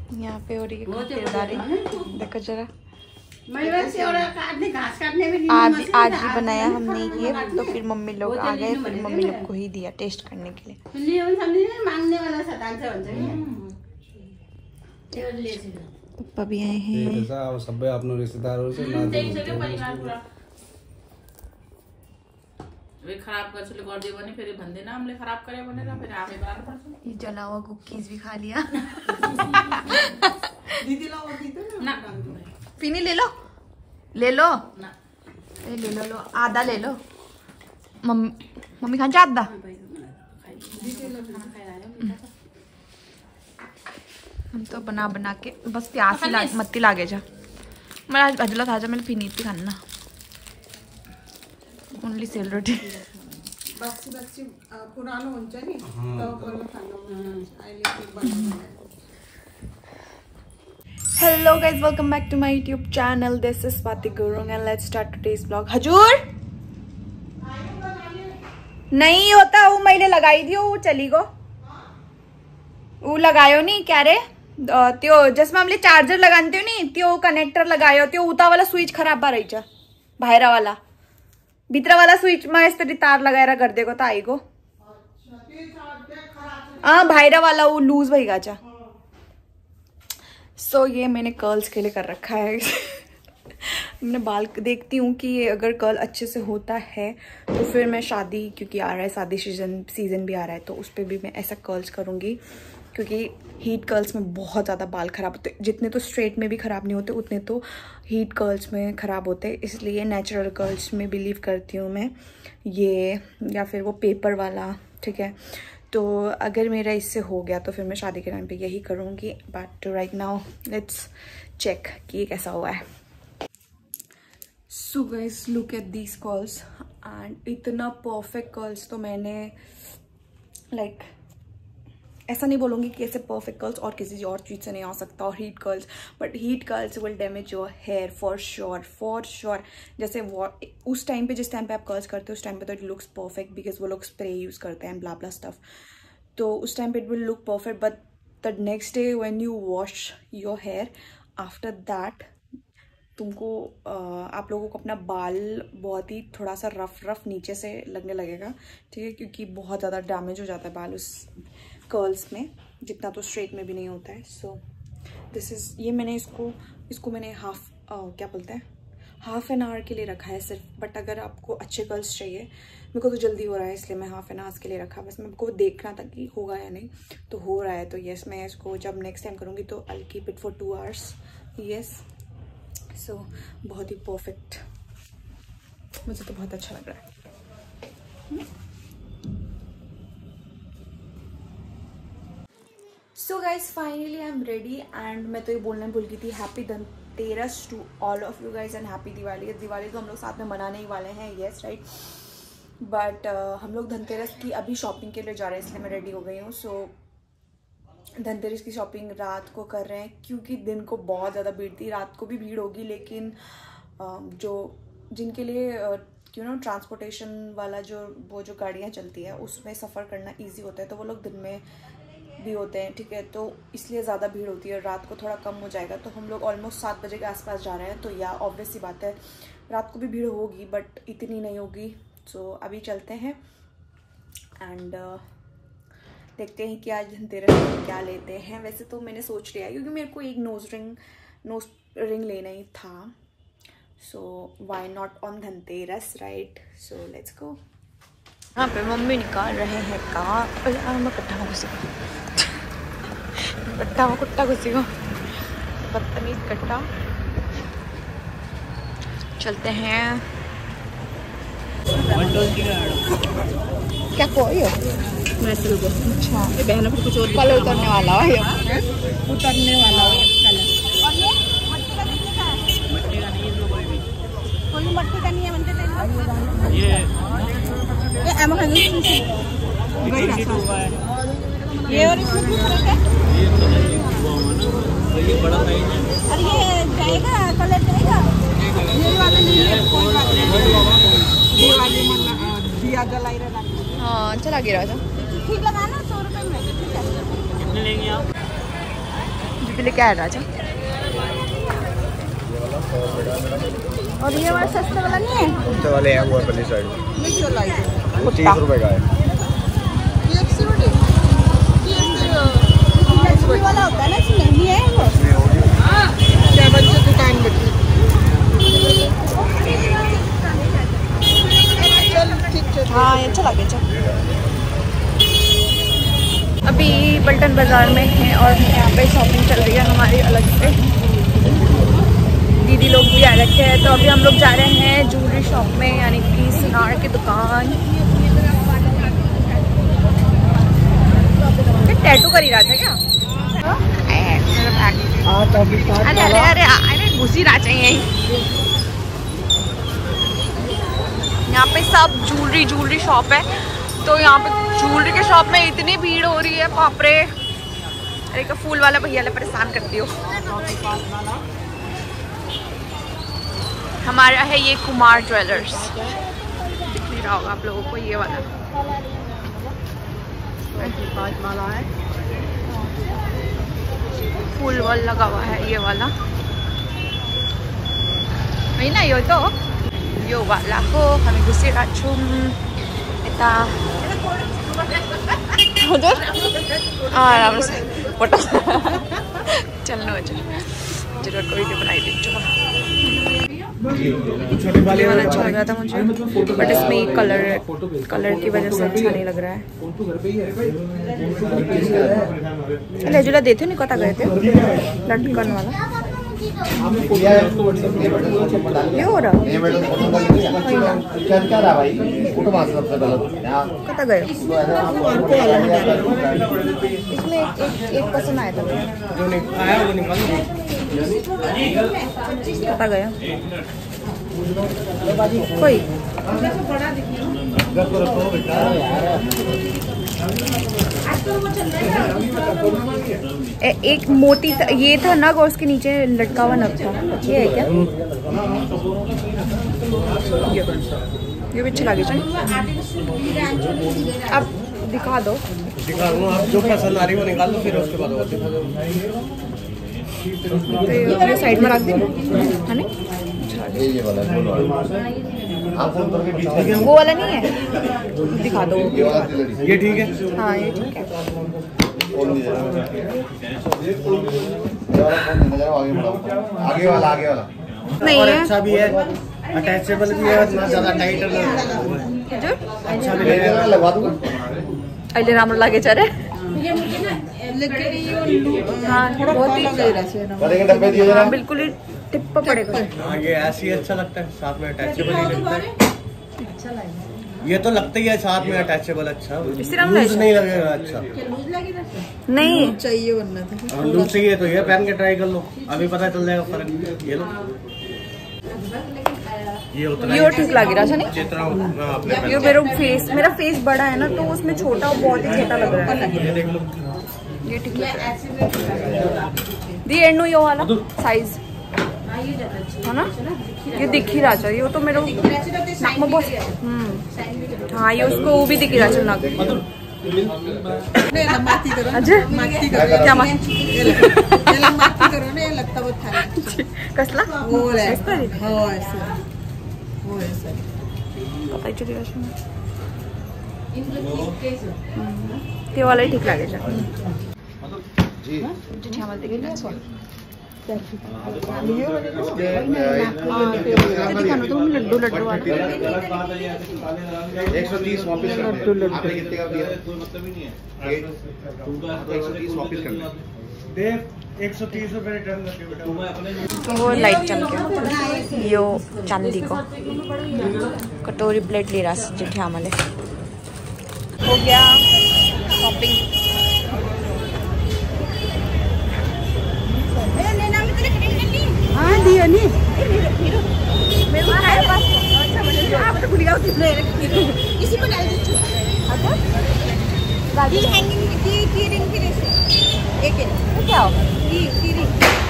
यहाँ पे हो रही है खातिरदारी, देखो जरा। आज ही बनाया हमने ये, तो फिर मम्मी लोग आ गए, फिर मम्मी लोग को ही दिया टेस्ट करने के लिए। पप्पा भी आए हैं। सबै आफ्नो रिश्तेदारहरु चाहिँ खराब गर्छले गर्दियो भने फेरि भन्दैन हामीले खराब गरे भनेर फेरि आफै बनाउनु पर्छ। ये जला हुआ कुकीज भी खा लिया। दीदी ला और दीदी ना पीनी ले लो, ले लो ना, ले लो, लो आधा ले लो। मम्मी खान्छ आधा। हम तो बना बना के बस प्यास ही मत्ती लागे जा। मैं आज भजला था जा, मैंने पीनी थी खाना ओनली सेल रोटी। बक्सी पुरानो हुन्छ नि तब बल्ल खानु। Hello guys, welcome back to my YouTube channel. This is Swati Gurung and let's start today's vlog. हजूर नहीं होता वो मैले लगाई दियो, वो चली गो, वो लगायो नहीं क्या रे त्यो जसमा हमले चार्जर लगान्थ्यो नि त्यो कनेक्टर लगायो, त्यो उता वाला स्विच खराब भा रहेछ, बाहिर वाला भित्र वाला स्विच मा यसरी तार लगाएर गरिदिएको त आइगो। बाहिर वाला वो लूज भइगा छ। सो ये मैंने कर्ल्स के लिए कर रखा है। मैंने बाल देखती हूँ कि ये अगर कर्ल अच्छे से होता है तो फिर मैं शादी, क्योंकि आ रहा है शादी सीजन भी आ रहा है, तो उस पर भी मैं ऐसा कर्ल्स करूँगी, क्योंकि हीट कर्ल्स में बहुत ज़्यादा बाल ख़राब होते, जितने तो स्ट्रेट में भी ख़राब नहीं होते उतने तो हीट कर्ल्स में ख़राब होते। इसलिए नेचुरल कर्ल्स में बिलीव करती हूँ मैं, ये या फिर वो पेपर वाला, ठीक है। तो अगर मेरा इससे हो गया तो फिर मैं शादी के टाइम पे यही करूँगी। But right now let's check कि ये कैसा हुआ है। So guys look at these curls and इतना परफेक्ट कर्ल्स तो मैंने लाइक ऐसा नहीं बोलूँगी कि ऐसे परफेक्ट कर्ल्स और किसी और चीज़ से नहीं आ सकता, और heat curls, but heat curls will damage your hair for sure. जैसे उस टाइम पे जिस टाइम पे आप कर्ल्स करते हो उस टाइम पे तो इट लुक्स परफेक्ट बिकॉज वो लोग स्प्रे यूज़ करते हैं ब्ला ब्ला स्टफ, तो उस टाइम पे it will look perfect. But the next day when you wash your hair after that तुमको आप लोगों को अपना बाल बहुत ही थोड़ा सा रफ नीचे से लगने लगेगा, ठीक है, क्योंकि बहुत ज़्यादा डैमेज हो जाता है बाल उस कर्ल्स में, जितना तो स्ट्रेट में भी नहीं होता है। सो दिस इज़, ये मैंने इसको मैंने क्या बोलते हैं हाफ एन आवर के लिए रखा है सिर्फ। बट अगर आपको अच्छे कर्ल्स चाहिए, मेरे को तो जल्दी हो रहा है इसलिए मैं हाफ एन आवर्स के लिए रखा, बस मेरे को देखना था कि होगा या नहीं, तो हो रहा है। तो यस, मैं इसको जब नेक्स्ट टाइम करूँगी तो I keep it for 2 hours. Yes, so बहुत ही परफेक्ट, मुझे तो बहुत अच्छा लग रहा है। So guys finally I am ready and मैं तो ये बोलना भूल गई थी, happy Dhanteras to all of you guys and happy Diwali. Diwali तो हम लोग साथ में मनाने ही वाले हैं, येस राइट, बट हम लोग धनतेरस की अभी शॉपिंग के लिए जा रहे हैं, इसलिए मैं रेडी हो गई हूँ। सो धनतेरस की शॉपिंग रात को कर रहे हैं, क्योंकि दिन को बहुत ज़्यादा भीड़ थी, रात को भी भीड़ होगी, लेकिन जिनके लिए यू नो ट्रांसपोर्टेशन वाला वो जो गाड़ियाँ चलती है उसमें सफ़र करना ईजी होता है, तो वो लोग दिन में भी होते हैं, ठीक है, तो इसलिए ज़्यादा भीड़ होती है। रात को थोड़ा कम हो जाएगा, तो हम लोग ऑलमोस्ट 7 बजे के आसपास जा रहे हैं, तो या ऑब्वियस सी बात है रात को भी भीड़ होगी बट इतनी नहीं होगी। सो अभी चलते हैं एंड देखते हैं कि आज धनतेरस में क्या लेते हैं। वैसे तो मैंने सोच लिया क्योंकि मेरे को एक नोज रिंग लेना ही था, so why not on Dhanteras right. So let's go. यहाँ पे मम्मी निकाल रहे हैं कट्टा घुसी को बदतमीज कट्टा। चलते हैं। क्या कोई हो? अच्छा, ये बहनों को कुछ और कल उतरने वाला है, उतरने वाला है कल। और ये मट्टी का नहीं है, कोई मट्टी का नहीं है बनते थे ये एमो है ये, और इसमें क्या फर्क है? ये बड़ा साइज है। और ये जाएगा कलर जाएगा, ये वाला नहीं है, कोई बात नहीं, ये वाले मन दिया जलाई रहा। हाँ चला गिरा था, ठीक लगाना 100 रुपए में, ठीक है। कितने लेंगे आप? भी लेके आया राजा। और ये वाला सस्ता वाला नहीं है? सस्ते वाले हैं वो वाली साइड। ये क्यों लाई थे? वो 30 रुपए का है। ये वाला होता है ना, इसमें नहीं है वो? क्या बच्चे दुकान बैठी। हाँ ये अच्छा लगे। चल अभी पलटन बाजार में है और यहाँ पे शॉपिंग चल रही है हमारी अलग से। दीदी लोग भी आ रखे हैं, तो अभी हम लोग जा रहे हैं ज्वेलरी शॉप में, यानी कि सुनार की दुकान। टैटू कर ही रहा था क्या? अरे अरे अरे अरे घुसी रहा चाहिए। यहाँ पे सब ज्वेलरी शॉप है, तो यहाँ पे ज्वेलरी के शॉप में इतनी भीड़ हो रही है, बाप रे। अरे का फूल वाला भैया ले परेशान करती हो। हमारा है ये कुमार ज्वेलर्स, दिख नहीं रहा होगा आप लोगों को, ये वाला है, फूल वॉल लगा हुआ है ये वाला, वही ना यो तो यो वाला हो। हमें गुस्से राचुम इतना आराम से फोटो चलना हो जरूर कोई भी बनाई दी। ये वाला अच्छा लग रहा था मुझे, बट इसमें कलर की वजह से अच्छा नहीं लग रहा है। ले जुला देते नहीं कता गए थे लटकन वाला ये हो रहा कता गए। इसमें एक पसंद आया था, कता गया कोई। एक मोती ये था नग और उसके नीचे लटका हुआ नग था, ये है क्या? ये भी अच्छा लगे। अब दिखा दो, आप जो पसंद आ रही है वो निकाल दो, फिर उसके बाद ये साइड में रख दे, है ना? वो वाला नहीं है, दिखा दो। ये ठीक है? हाँ ये ठीक है। आगे वाला नहीं और है, अच्छा भी है, अटैचेबल भी है, ना ज्यादा टाइट है। अच्छा भी लगा दूंगा। अरे राम लागे चरे। हाँ बहुत ही डब्बे दिए जरा। बिल्कुल ही टिप्पा पड़ेगा। हाँ ये ऐसे ही अच्छा लगता है, साथ में अटैचेबल ही लगता है। ये तो लगता ही है साथ में अटैचेबल, अच्छा लूज नहीं लगेगा। अच्छा नहीं चाहिए वरना था लूज चाहिए तो ये पहन के ट्राई कर लो, अभी पता चल जाएगा फर्क। ये लो, ये उतना ये ठीक लग रहा है नहीं? जितना ये मेरा फेस बड़ा है ना, तो उसमें छोटा बहुत ही छोटा लग रहा है। ये देख लो, ये ठीक लग रहा है। दी एंड यो वाला साइज है ना, ये दिख ही रहा चाहिए। वो तो मेरे नाक में बहुत हाँ ये उसको वो भी दिख रहा चाहिए नाक। अच्छा क्या कसला ते वाला ठीक लगे लड्डू लड्डू वाला 130 वापस लड्डू आपने कितने का दिया? 130 वापस कर दे। 130 रुपए रिटर्न करके बेटा। वो लाइट चमके यो चांदी को कटोरी प्लेट ले रहा चिट्ठी आमले हो गया शॉपिंग। हाँ दिया नहीं मेरे को पास आप तो भूल गया इसी को डाल दीजिए। अच्छा हैंगिंग की रिंग की जैसे एक है तो क्या होगा की रिंग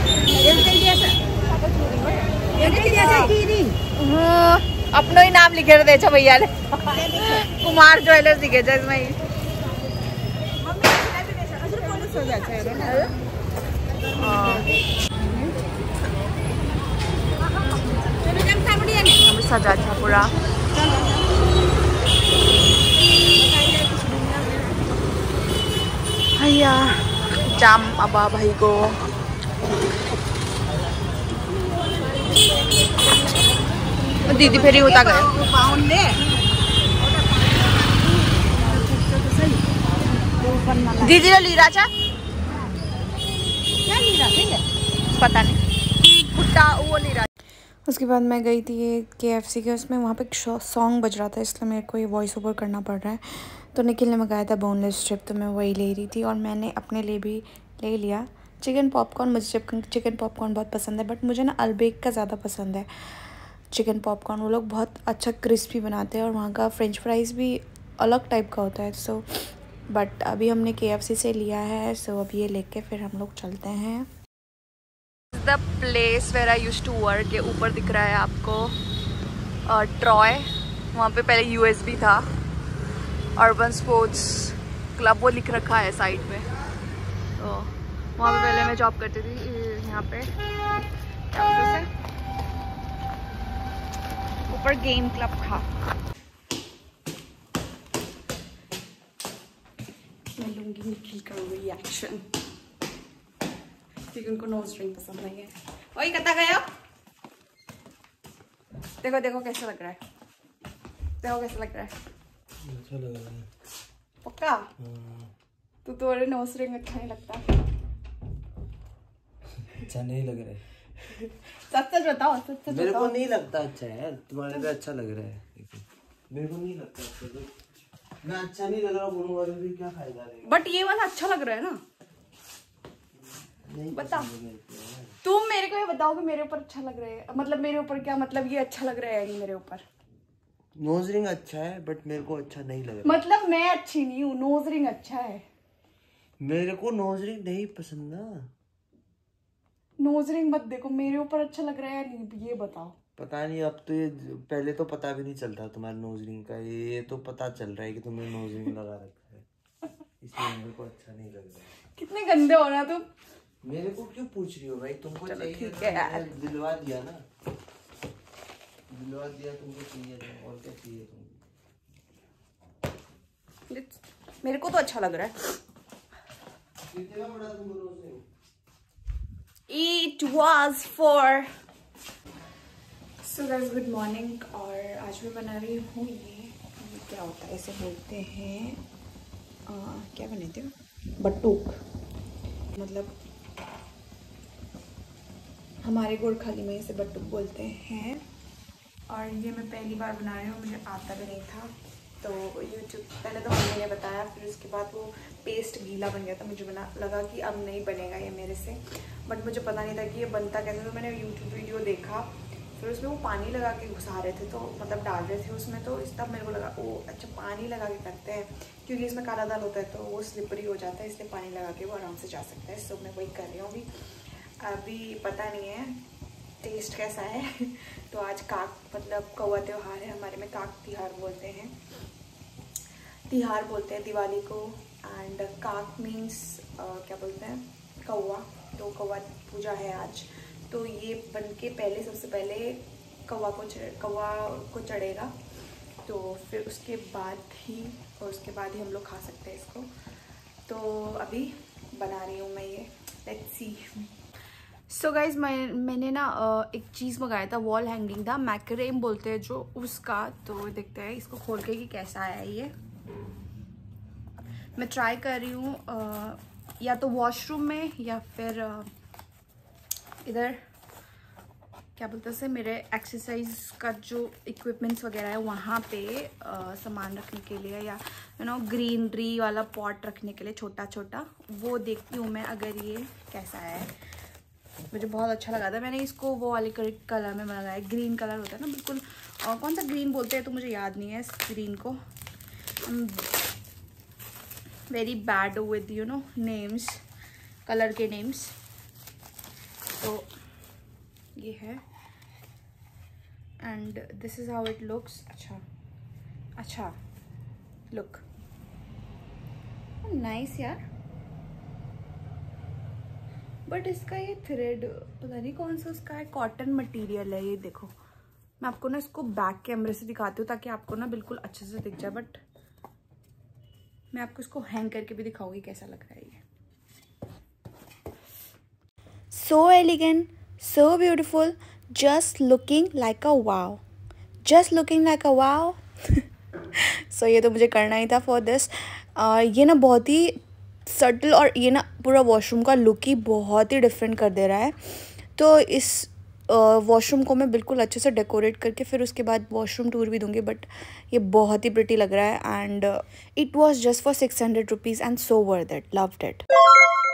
अपनो ही नाम लिखे दे भैया ने कुमार ज्वेलर्स लिखे इसमें सजा था पूरा। भैया जाम अबा भाई को दीदी फेरी होता गए। दीदी ने लीरा चा क्या लीरा पता नहीं भुट्टा वो लीरा। उसके बाद मैं गई थी ये KFC के, उसमें वहाँ पे एक सॉन्ग बज रहा था, इसलिए मेरे को ये वॉइस ओवर करना पड़ रहा है। तो निखिल ने मंगाया था बोनलेस स्ट्रिप, तो मैं वही ले रही थी और मैंने अपने लिए भी ले लिया चिकन पॉपकॉर्न। मुझे चिकन पॉपकॉर्न बहुत पसंद है, बट मुझे ना अलबेक का ज़्यादा पसंद है चिकन पॉपकॉर्न। वो लोग बहुत अच्छा क्रिस्पी बनाते हैं और वहाँ का फ्रेंच फ्राइज़ भी अलग टाइप का होता है। सो बट अभी हमने KFC से लिया है, सो अब ये लेके फिर हम लोग चलते हैं। The place where I used to work, के ऊपर दिख रहा है आपको ट्रॉय, वहाँ पे पहले USB था। अर्बन स्पोर्ट्स क्लब वो लिख रखा है साइड में, तो वहाँ पे पहले मैं जॉब करती थी। यहाँ पे ऊपर गेम क्लब था। मैं लूँगी निखिल का रिएक्शन क्योंकि उनको नोज रिंग पसंद नहीं है। वही कता गया, देखो देखो कैसा लग रहा है, देखो कैसा लग रहा है। अच्छा लग रहा है पक्का? तो तुम्हारे नोज रिंग अच्छा नहीं लगता? अच्छा नहीं लग रहा है। सच सच बताओ, सच सच मेरे को नहीं लगता अच्छा है, तुम्हारे पे अच्छा लग रहा है। मेरे को नहीं लगता अच्छा, मैं अच्छा नहीं लग रहा बोलूंगा तो फिर क्या फायदा रहेगा। बट ये वाला अच्छा लग रहा है ना? बता, तुम मेरे को ये बताओ कि मेरे ऊपर अच्छा लग रहा है, मतलब मेरे ऊपर क्या मतलब ये अच्छा लग रहा है नहीं मेरे ऊपर? नोज रिंग अच्छा है बट मेरे को अच्छा नहीं लग रहा। मतलब मैं अच्छी नहीं हूँ, नोज रिंग अच्छा है। मेरे को नोज रिंग नहीं पसंद ना। नोज रिंग मत देखो, मेरे ऊपर अच्छा लग रहा है नहीं ये बताओ। पता नहीं, अब तो ये पहले तो पता भी नहीं चलता तुम्हारे नोज रिंग का, ये तो पता चल रहा है कि तुमने नोज रिंग लगा रखा है, इसलिए मेरे को अच्छा नहीं लग रहा है। कितने गंदे हो ना तुम। मेरे को क्यों पूछ रही हो भाई, तुमको चाहिए ठीक है यार, दिलवा दिया ना, दिलवा दिया तुमको चाहिए था, और क्या चाहिए तुमको। मेरे को तो अच्छा लग रहा है। कितना बड़ा तुमको nose ring? It was for so guys good morning। और आज मैं बना रही हूँ ये क्या होता है, इसे बोलते हैं क्या बनाते हो, बटूक। मतलब हमारे गोरखाली में इसे बटूक बोलते हैं। और ये मैं पहली बार बना रही हूँ, मुझे आता भी नहीं था। तो यूट्यूब पहले तो मम्मी ने बताया, फिर उसके बाद वो पेस्ट गीला बन गया था, मुझे लगा कि अब नहीं बनेगा ये मेरे से। बट मुझे पता नहीं था कि ये बनता कैसे, तो मैंने यूट्यूब वीडियो देखा, फिर उसमें वो पानी लगा के घुसा रहे थे, तो मतलब डाल रहे थे उसमें, तो इस तब मेरे को लगा ओ अच्छा पानी लगा के करते हैं, क्योंकि इसमें काला दाल होता है तो वो स्लिपरी हो जाता है, इसलिए पानी लगा के वो आराम से जा सकता है। सो मैं वही कर रही हूँ अभी पता नहीं है टेस्ट कैसा है। तो आज काक मतलब कौवा त्यौहार है हमारे में, काक तिहार बोलते हैं, तिहार बोलते हैं दिवाली को। एंड काक मीन्स क्या बोलते हैं, कौवा, तो कौवा पूजा है आज। तो ये बन के पहले सबसे पहले कौवा को चढ़ेगा, तो फिर उसके बाद ही हम लोग खा सकते हैं इसको। तो अभी बना रही हूँ मैं ये, लेट्स सी। सो गाइज मैंने ना एक चीज़ मंगाया था, वॉल हैंगिंग था, मैक्रेम बोलते हैं जो उसका। तो देखते हैं इसको खोल के कि कैसा आया ये। मैं ट्राई कर रही हूँ या तो वॉशरूम में या फिर इधर क्या बोलते हैं मेरे एक्सरसाइज का जो इक्विपमेंट्स वगैरह है वहाँ पे सामान रखने के लिए, या ग्रीनरी वाला पॉट रखने के लिए छोटा छोटा, वो देखती हूँ मैं अगर ये कैसा है। मुझे बहुत अच्छा लगा था, मैंने इसको वो वाले कलर में मंगाया, ग्रीन कलर होता है ना बिल्कुल, और कौन सा ग्रीन बोलते हैं तो मुझे याद नहीं है इस ग्रीन को। Very bad with names, colour के नेम्स। तो ये है and this is how it looks. अच्छा लुक नाइस यार, बट इसका ये थ्रेड पता नहीं कौन सा उसका है, कॉटन मटेरियल है ये, देखो मैं आपको ना इसको बैक कैमरे से दिखाती हूँ ताकि आपको ना बिल्कुल अच्छे से दिख जाए, बट मैं आपको इसको हैंग करके भी दिखाऊंगी कैसा लग रहा है ये। So elegant, so beautiful, just looking like a wow, just looking like a wow. So ये तो मुझे करना ही था फॉर दिस। ये ना बहुत ही सटल और ये ना पूरा वॉशरूम का लुक ही बहुत ही डिफरेंट कर दे रहा है। तो इस वॉशरूम को मैं बिल्कुल अच्छे से डेकोरेट करके फिर उसके बाद वॉशरूम टूर भी दूंगी, बट ये बहुत ही प्रिटी लग रहा है and it was just for 600 rupees and so worth it, loved it.